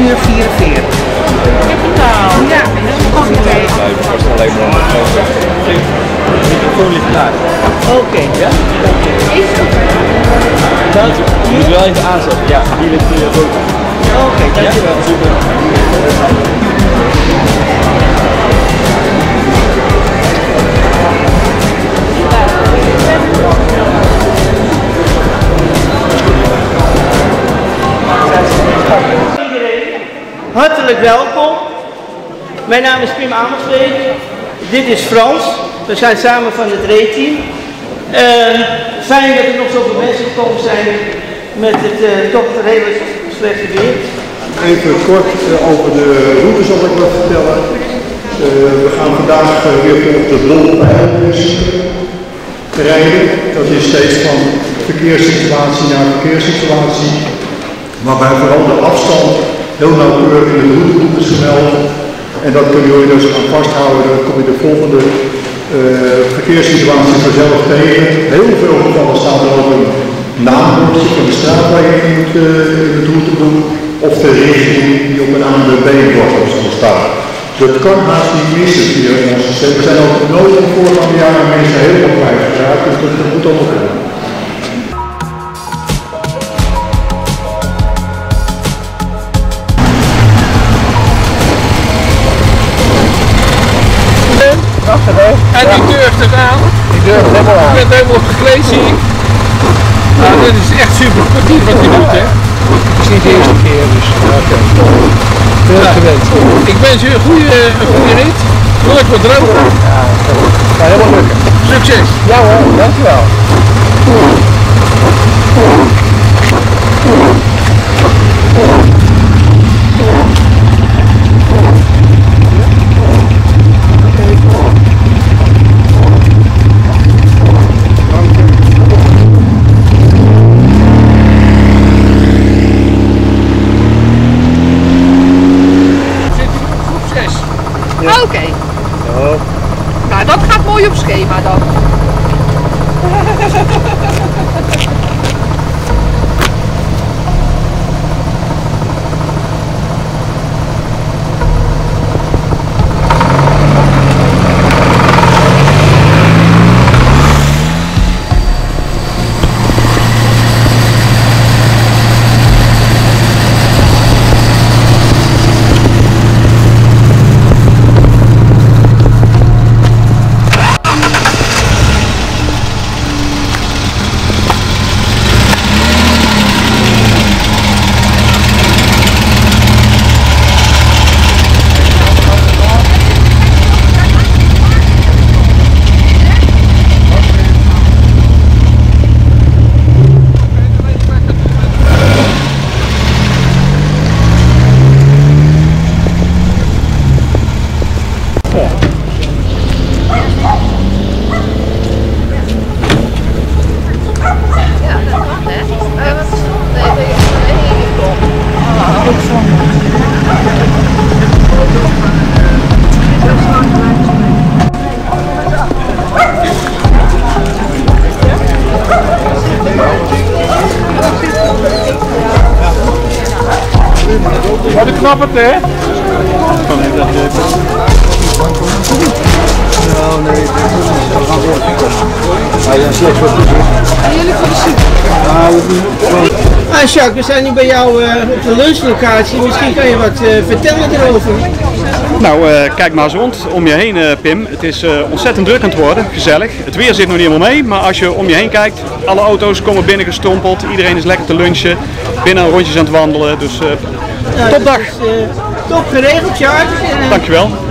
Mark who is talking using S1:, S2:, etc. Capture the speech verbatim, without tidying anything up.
S1: uur vierenveertig.
S2: Kapitaal.
S1: Ja, oké. Okay.
S3: Nee, het kost alleen maar de microfoon ligt klaar.
S1: Oké. Okay.
S3: Ja?
S1: Is het? Dat?
S3: Je moet wel even aanzetten. Ja, hier ligt de foto.
S1: Oké, okay, dankjewel.
S3: Ja, super.
S1: Hartelijk welkom. Mijn naam is Pim Amersbeek. Dit is Frans. We zijn samen van het reeteam. Uh, fijn dat er nog zoveel mensen gekomen zijn met het uh, toch redelijk slechte weer.
S4: Even kort uh, over de route zal ik wat vertellen. Uh, we gaan vandaag uh, weer op de Blondenpijl rijden. Dat is steeds van verkeerssituatie naar verkeerssituatie. Waarbij vooral de afstand heel nauwkeurig in de routeboek is gemeld. En dat kunnen jullie dus gaan vasthouden. Dan kom je de volgende uh, verkeerssituatie vanzelf tegen. Heel veel gevallen staat er ook een naambordje van de straat waar je in het, uh, in het routeboek. Of de richting die op een andere beenbord staat. Dat kan haast niet missen via ons systeem. We zijn ook nooit in de voorgaande jaren mensen helemaal kwijtgeraakt. Dus dat, dat moet allemaal kunnen.
S5: En die durft het aan.
S4: Die durft het helemaal aan.
S5: Je bent helemaal gekleed, zie ik. Nou, dit is echt super sportief wat hij doet, hè.
S4: Het is niet de eerste keer, dus oké. Veel gewend.
S5: Ik wens u een goede, een goede rit. Nooit wat droog.
S4: Ja, dat gaat helemaal lukken.
S5: Succes.
S4: Ja hoor, dankjewel.
S2: Oké. Okay. Oh. Nou, dat gaat mooi op schema dan.
S5: Wat een knap het, hè?
S4: Nou nee, dat gaat wel. Hij is slecht wat te doen.
S1: En jullie voor de zoek. Ah Jacques, we zijn nu bij jou uh, op de lunchlocatie. Misschien kan je wat uh, vertellen erover.
S6: Nou, uh, kijk maar eens rond om je heen, uh, Pim. Het is uh, ontzettend druk aan het worden, gezellig. Het weer zit nog niet helemaal mee, maar als je om je heen kijkt, alle auto's komen binnen gestrompeld. Iedereen is lekker te lunchen, binnen rondjes aan het wandelen. Dus uh,
S1: nou,
S6: topdag.
S1: Dus, uh, top geregeld, Jacques. Uh,
S6: Dankjewel.